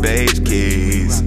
beige keys.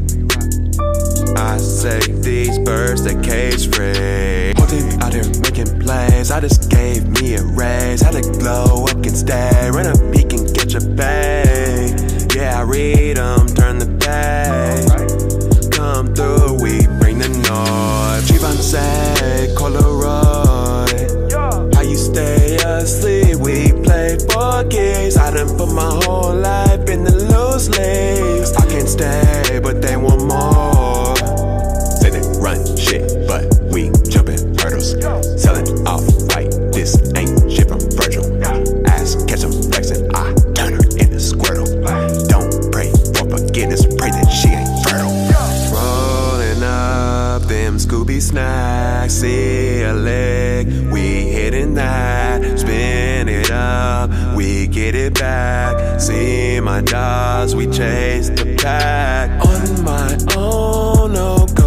I say these birds, they cage free. Whole team out here making plays. I just gave me a raise. Had to glow up and stay. Run up, he can catch a bait. Yeah, I read them, turn the page. Come through, we bring the noise. Chivance, Polaroid. How you stay asleep? We play for keys. I done put my whole life in the loose leaves. I can't stay, but they want more. Say they run shit, but we jumping hurdles. Selling off right, this ain't shit from Virgil. Ass catch 'em flexing, I turn her into Squirtle. Don't pray for forgiveness, pray that she ain't fertile. Rolling up them Scooby snacks, see a leg, we hitting that. Spin it up, we get it back. See my dogs, we chase the pack. On my own, no